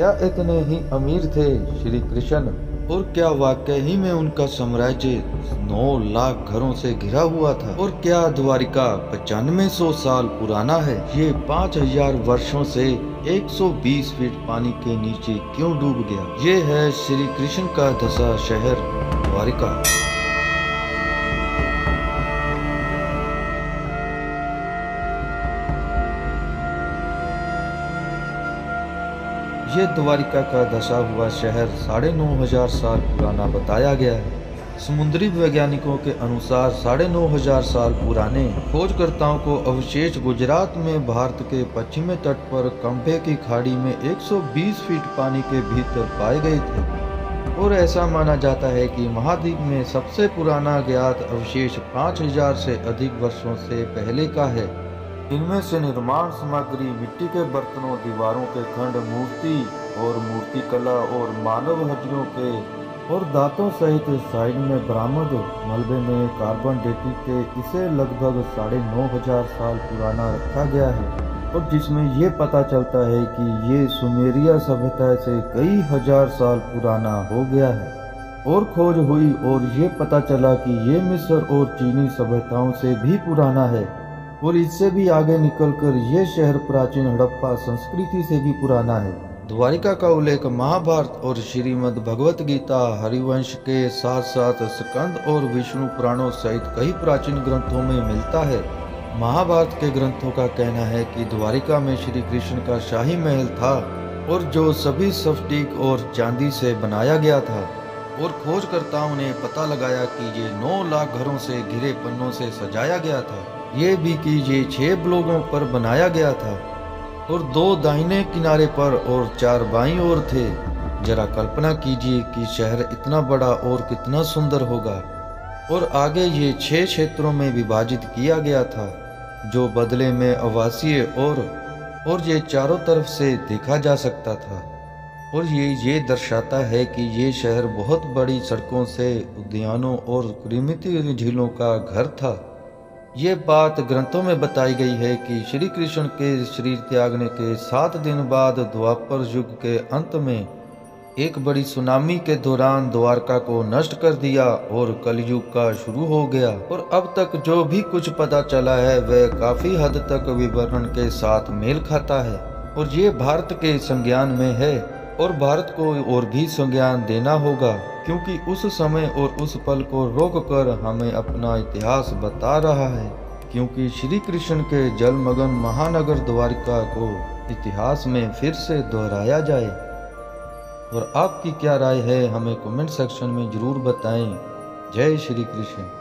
क्या इतने ही अमीर थे श्री कृष्ण? और क्या वाकई ही में उनका साम्राज्य 9 लाख घरों से घिरा हुआ था? और क्या द्वारिका 9500 साल पुराना है? ये 5000 वर्षों से 120 फीट पानी के नीचे क्यों डूब गया? ये है श्री कृष्ण का धसा शहर द्वारिका। ये द्वारिका का धसा हुआ शहर 9500 साल पुराना बताया गया है। समुद्री वैज्ञानिकों के अनुसार 9500 साल पुराने खोजकर्ताओं को अवशेष गुजरात में भारत के पश्चिमी तट पर कंभे की खाड़ी में 120 फीट पानी के भीतर पाए गए थे। और ऐसा माना जाता है कि महाद्वीप में सबसे पुराना ज्ञात अवशेष 5000 से अधिक वर्षों से पहले का है। इनमें से निर्माण सामग्री मिट्टी के बर्तनों, दीवारों के खंड, मूर्ति और मूर्ति कला और मानव हड्डियों के और दांतों सहित साइड में बरामद मलबे में कार्बन डेटिंग के इसे लगभग 9500 साल पुराना रखा गया है। और जिसमें ये पता चलता है कि ये सुमेरिया सभ्यता से कई हजार साल पुराना हो गया है। और खोज हुई और ये पता चला कि ये मिस्र और चीनी सभ्यताओं से भी पुराना है। और इससे भी आगे निकलकर यह शहर प्राचीन हड़प्पा संस्कृति से भी पुराना है। द्वारिका का उल्लेख महाभारत और श्रीमद् भगवत गीता, हरिवंश के साथ साथ स्कंद और विष्णु पुराणों सहित कई प्राचीन ग्रंथों में मिलता है। महाभारत के ग्रंथों का कहना है कि द्वारिका में श्री कृष्ण का शाही महल था और जो सभी स्फटिक और चांदी से बनाया गया था। और खोजकर्ताओं ने पता लगाया कि ये 9 लाख घरों से घिरे पन्नों से सजाया गया था। ये भी कि ये 6 ब्लॉकों पर बनाया गया था और 2 दाहिने किनारे पर और 4 बाईं ओर थे। जरा कल्पना कीजिए कि शहर इतना बड़ा और कितना सुंदर होगा। और आगे ये 6 क्षेत्रों में विभाजित किया गया था जो बदले में आवासीय और ये चारों तरफ से देखा जा सकता था। और ये दर्शाता है कि ये शहर बहुत बड़ी सड़कों से, उद्यानों और कीमती झीलों का घर था। ये बात ग्रंथों में बताई गई है कि श्री कृष्ण के शरीर त्यागने के 7 दिन बाद द्वापर युग के अंत में एक बड़ी सुनामी के दौरान द्वारका को नष्ट कर दिया और कलयुग का शुरू हो गया। और अब तक जो भी कुछ पता चला है वह काफी हद तक विवरण के साथ मेल खाता है। और ये भारत के संज्ञान में है और भारत को और भी संज्ञान देना होगा, क्योंकि उस समय और उस पल को रोककर हमें अपना इतिहास बता रहा है। क्योंकि श्री कृष्ण के जलमग्न महानगर द्वारिका को इतिहास में फिर से दोहराया जाए। और आपकी क्या राय है हमें कमेंट सेक्शन में जरूर बताएं। जय श्री कृष्ण।